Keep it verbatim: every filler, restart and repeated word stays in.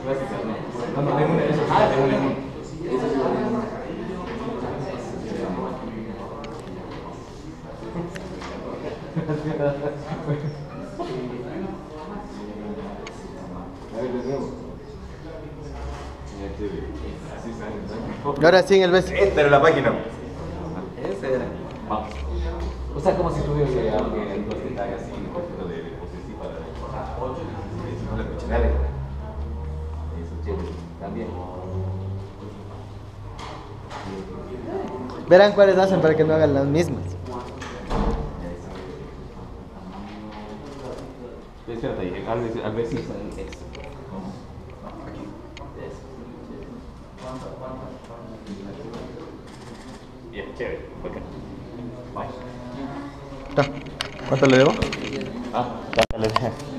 clásicas, ¿no? No, no, de una de esas. Ah, de una de una. Esa es la de una. A ver, de nuevo. Así sale. Ahora sí en el beso. Enter en la página. Ese era. Vamos. O sea, como si tuvieras que alguien el dos que te haga así, un poquito de posesiva. No le escuché nada. Eso, chévere. También. Verán cuáles hacen para que no hagan las mismas. Espérate ahí, a ver, a ver si sale eso. Aquí. Eso. Bien, chévere. Ok. Bye. Ta. ¿Cuánto le debo? Ah, ¿Cuánto le debo?